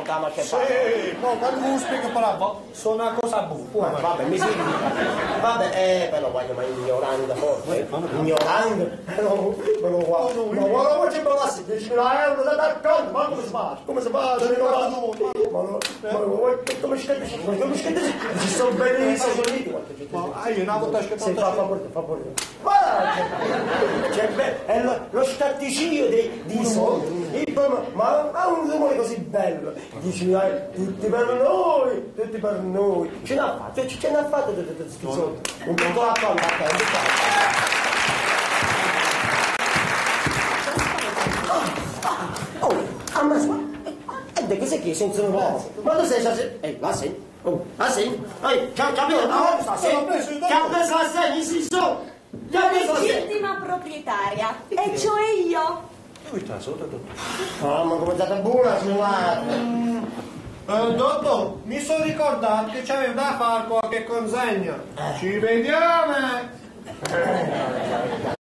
ma che Sì, no, quando mi spiega bravo, sono una cosa buffa. vabbè, mi si vabbè, però voglio, ma ignorante forse, ignorante, no, guarda, ci passi 10.000 euro da dar conto, ma come si fa? Come si fa? Come scende? Ci sono benissimo, Ma io una volta che fa favore. È lo scatticino dei soldi, ma ha un rumore così bello, dici tutti per noi, ce n'ha fatto schizzotti, un po' la colla a oh, ammazza, e che sei che senza un uomo, ma tu sei la sei, capito, ti ha preso la segna, si so, La legittima proprietaria, e cioè io. ma come è stata buona, signora. Dottor, mi sono ricordato che c'aveva da fare qualche consegna. Ci vediamo!